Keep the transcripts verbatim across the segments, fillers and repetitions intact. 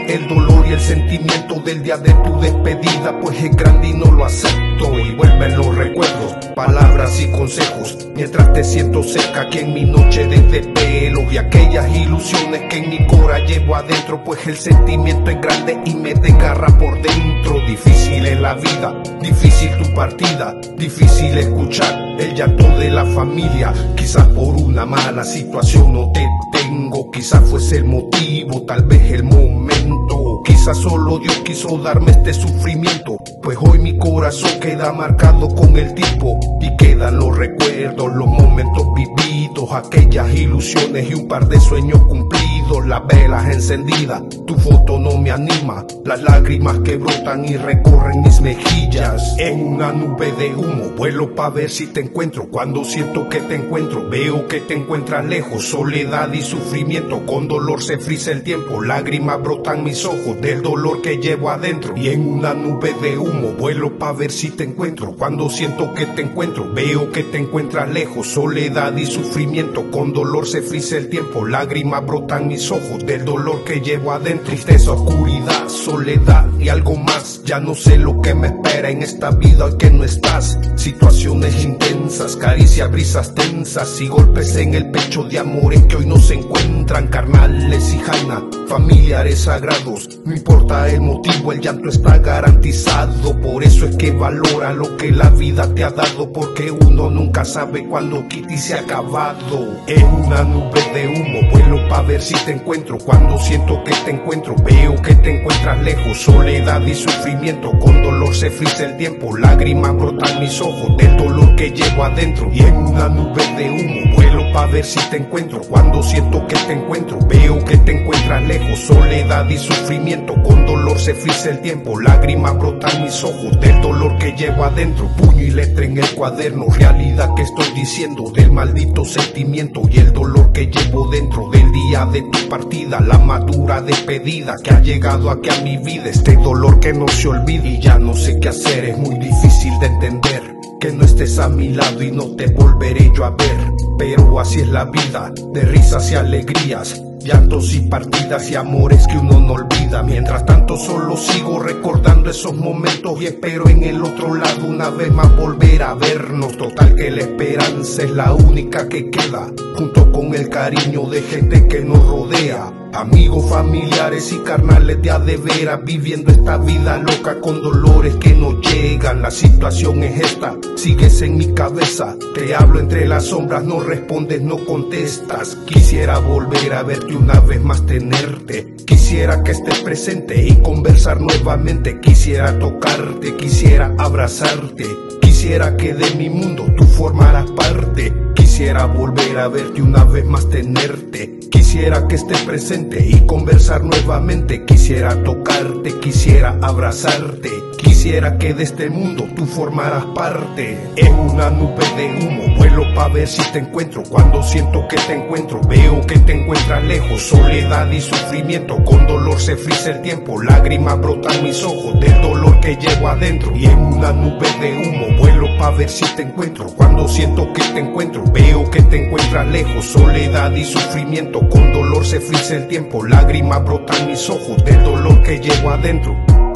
el dolor y el sentimiento del día de tu despedida, pues es grande y no lo acepto. Y vuelven los recuerdos, palabras y consejos, mientras te siento cerca aquí en mi noche de desvelo, y aquellas ilusiones que en mi cora llevo adentro, pues el sentimiento es grande y me desgarra por dentro. Difícil es la vida, difícil tu partida, difícil escuchar el llanto de la familia. Quizás por una mala situación no te tengo, quizás fuese el motivo, tal vez el momento, quizás solo Dios quiso darme este sufrimiento, pues hoy mi corazón queda marcado con el tiempo y quedan los recuerdos, los momentos vividos, aquellas ilusiones y un par de sueños cumplidos, las velas encendidas, tu foto no me anima, las lágrimas que brotan y recorren mis mejillas. En una nube de humo vuelo pa' ver si te encuentro, cuando siento que te encuentro veo que te encuentras lejos, soledad y sufrimiento, con dolor se frisa el tiempo, lágrimas brotan mis ojos del dolor que llevo adentro. Y en una nube de humo vuelo pa' ver si te encuentro, cuando siento que te encuentro veo que te encuentras lejos, soledad y sufrimiento, con dolor se frisa el tiempo, lágrimas brotan mis ojos del dolor que llevo adentro. Tristeza, oscuridad, soledad y algo más, ya no sé lo que me espera en esta vida hoy que no estás. Situaciones intensas, caricias, brisas tensas y golpes en el pecho de amores que hoy no se encuentran, carnales y jaina, familiares sagrados, no importa el motivo, el llanto está garantizado, por eso es que valora lo que la vida te ha dado, porque uno nunca sabe cuándo Kitty se ha acabado. En una nube de humo vuelo pa' ver si te encuentro, cuando siento que te encuentro veo que te encuentras lejos, soledad y sufrimiento, con dolor se frisa el tiempo, lágrimas brotan mis ojos del dolor que llevo adentro. Y en una nube de humo vuelo pa' ver si te encuentro, cuando siento que te encuentro veo que te encuentras lejos, soledad y sufrimiento, con dolor se frisa el tiempo, lágrimas brotan mis ojos del dolor que llevo adentro. Puño y letra en el cuaderno, realidad que estoy diciendo del maldito sentimiento y el dolor que llevo dentro del día de tu partida, la madura despedida que ha llegado aquí a mi vida, este dolor que no se olvida y ya no sé qué hacer, es muy difícil de entender que no estés a mi lado y no te volveré yo a ver, pero así es la vida, de risas y alegrías, llantos y partidas y amores que uno no olvida. Mientras tanto solo sigo recordando esos momentos y espero en el otro lado una vez más volver a vernos. Total que la esperanza es la única que queda, junto con el cariño de gente que nos rodea, amigos, familiares y carnales de a de veras, viviendo esta vida loca con dolores que no llegan. La situación es esta, sigues en mi cabeza, te hablo entre las sombras, no respondes, no contestas. Quisiera volver a verte una vez más, tenerte, quisiera que estés presente y conversar nuevamente, quisiera tocarte, quisiera abrazarte, quisiera que de mi mundo tú formaras parte. Quisiera volver a verte una vez más, tenerte, quisiera que estés presente y conversar nuevamente, quisiera tocarte, quisiera abrazarte, quisiera que de este mundo tú formaras parte. En una nube de humo vuelo pa' ver si te encuentro, cuando siento que te encuentro veo que te encuentras lejos, soledad y sufrimiento, con dolor se frisa el tiempo, lágrimas brotan mis ojos del dolor que llevo adentro. Y en una nube de humo vuelo pa' ver si te encuentro, cuando siento que te encuentro veo que te encuentras lejos, soledad y sufrimiento, con dolor se frisa el tiempo, lágrimas brotan mis ojos del dolor que llevo adentro.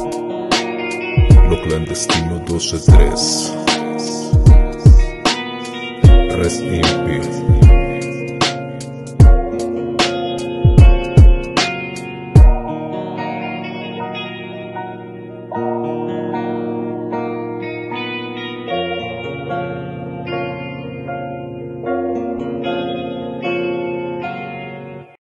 Lo clandestino doce tres. Rest in peace.